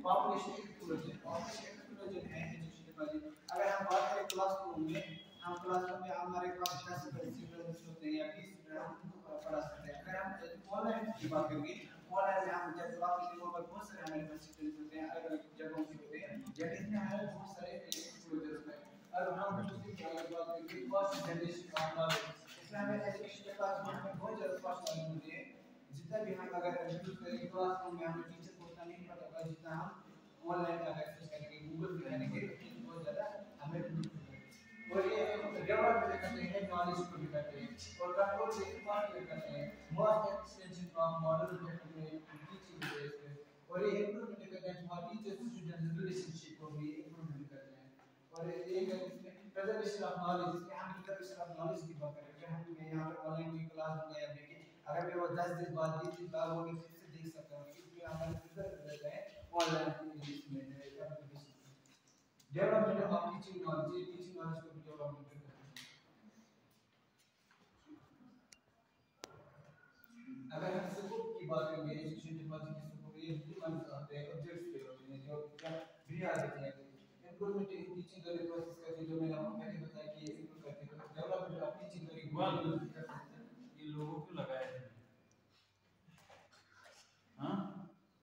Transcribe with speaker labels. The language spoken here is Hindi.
Speaker 1: पॉपुलेशन एक्सप्लोजन है एजुकेशन टेक्नोलॉजी। अगर हम बात करें क्लासरूम में, हम क्लासरूम में हमारे पास 50 स्टूडेंट्स होते हैं या 20 स्टूडेंट हम पढ़ा सकते हैं। अगर हम ऑनलाइन की बात करेंगे, ऑनलाइन में हम जब क्लास में बहुत सारे हमारे पास स्टूडेंट्स होते हैं, अलग अलग जगहों से होते हैं, या इसमें हमारे बहुत सारे एक्सप्लोजर होते हैं। और हम दूसरी बात करेंगे फर्स्ट जनरेशन ऑफ नॉलेज, इसमें हमें एजुकेशन के पास में बहुत ज़्यादा फर्स्ट नॉलेज होती है। जितना भी हम अगर यूज करेंगे क्लासरूम में हमें टीचर को उतना नहीं पता होगा जितना हम ऑनलाइन अगर एक्सेस करेंगे, गूगल पे करेंगे, तो बहुत ज़्यादा हमें और ये डेवलपमेंट करते हैं, नॉलेज को भी करते हैं और कंट्रोल से इस्तेमाल करते हैं। Most extension of model teaching base और ये इम्प्रूवमेंट करते हैं हमारे टीचर स्टूडेंट रिलेशनशिप को भी इम्प्रूवमेंट करते हैं। और एक इसमें प्रिजर्वेशन ऑफ नॉलेज, इसमें हम प्रिजर्वेशन ऑफ नॉलेज की बात करें। अगर हम यहाँ पे ऑनलाइन की क्लास में या देखें, अगर मैं वो 10 दिन बाद 20 दिन बाद वो फिर से देख सकता हूँ, इसलिए हमारे प्रिजर्व रहता है ऑनलाइन इसमें application. Development of teaching knowledge को भी डेवलपमेंट करते हैं। अगर हम सपोर्ट की बात करेंगे, एजुकेशन टेक्नोलॉजी की सपोर्ट ये डिमांड्स आते हैं, ऑब्जेक्ट्स पे होते हैं जो क्या भी आ जाते हैं। Improvement in teaching learning process का जो मैंने आपको पहले बताया कि ये इम्प्रूव करते हैं। Development of teaching learning